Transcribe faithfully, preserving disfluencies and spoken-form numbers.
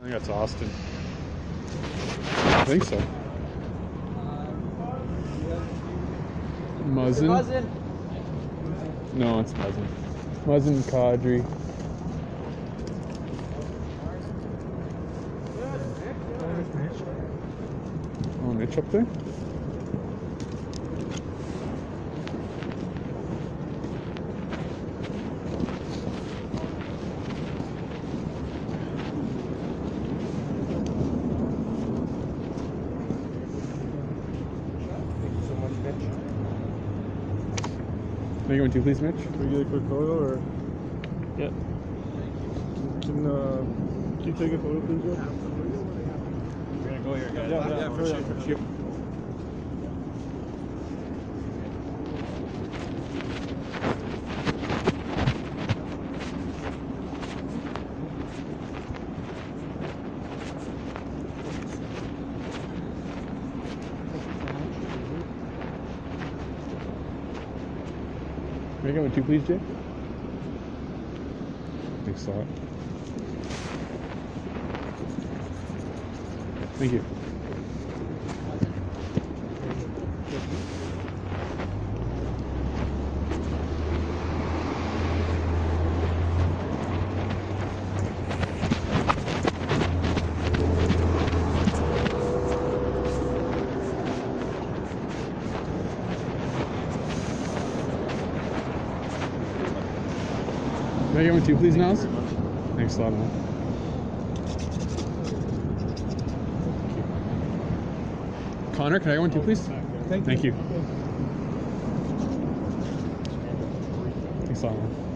I think that's Austin. I think so. Muzzin? Muzzin. No, it's Muzzin. Muzzin Kadri. Oh, Mitch up there? Are you going to, please, Mitch? Can we get a quick photo, or? Yeah. Can, uh, can you take a photo, please, Joe? We're gonna go here, guys. Yeah, yeah, yeah, for sure, for sure. Are you going to, please, Jay? Thanks a lot. Thank you. Can I get one too, please, Niles? Thanks a lot, man. Connor, can I get one too, please? Thank, Thank you. you. Thanks a lot, man.